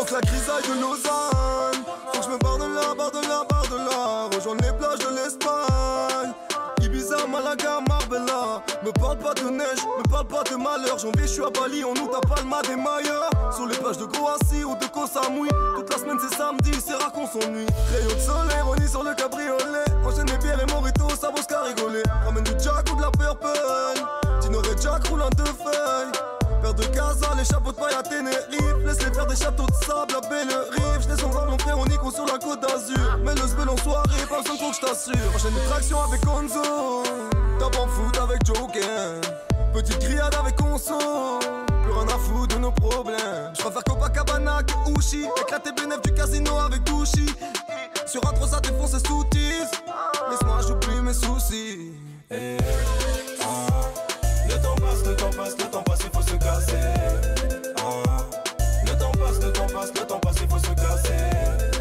sente la grisaille de Lausanne. Faut que je me barre de là, barre de là, barre de là. Rejoindre les plages de l'Espagne. Ibiza, Malaga, Marbella. Me parle pas de neige, me parle pas de malheur. Janvier, je suis à Bali, on nous tape Palma des Mailleurs. Sur les plages de Croatie ou de Koh Samui. Toute la semaine c'est samedi, c'est rare qu'on s'ennuie. Rayon de soleil, Ronnie sur le cabriolet. Enchaîne mes bières et Morito, ça vaut ce qu'a rigolé. Ramène du Jack ou de la Purple. Tino et Jack roule un deux feuilles. Père de Casa, les chapeaux de paille à Tenerife. Laisse-les faire des châteaux de sable à Bellerive. Je descends voir mon frère, on Nico sur la côte d'Azur. Mets le sbel en soirée, pas besoin de coke, je t'assure. Enchaîne les tractions avec Gonzo. Top en foot avec Joker. Petite grillade avec Conso. Plus rien à foutre de nos problèmes. Je préfère Copacabana que Uchi. Éclater bénéf du casino avec Douchi. Sur un ça défonce et soutise. Laisse-moi, j'oublie mes soucis. Le temps passe, le temps passe, le temps passe, il faut se casser. Le temps passe, le temps passe, le temps passe, il faut se casser.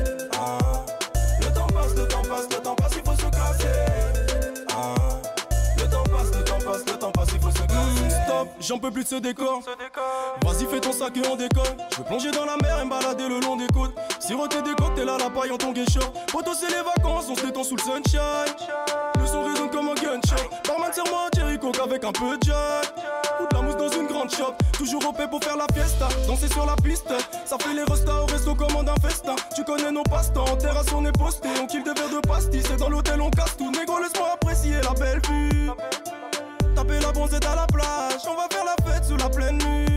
Le temps passe, le temps passe, le temps passe, il faut se casser. Le temps passe, le temps passe, le temps passe, il faut se casser. Stop, j'en peux plus de ce décor. Vas-y fais ton sac et on décolle. Je veux plonger dans la mer et me balader le long des côtes. Siroter des cocktails à la paille en ton geisha. Poto c'est les vacances, on se détend sous le sunshine. Le son résonne comme un gunshot. Barman serre-moi un cherry coke avec un peu de jack. Ou de la mousse dans une grande shop. Toujours au paix pour faire la fiesta. Danser sur la piste. Ça fait les restas au resto commande un festin. Tu connais nos passe-temps, en terrasse on est posté. On kill des verres de pastis et dans l'hôtel on casse tout. Négro laisse-moi apprécier la belle vue. Taper la bronzette à la plage. On va faire la fête sous la pleine lune.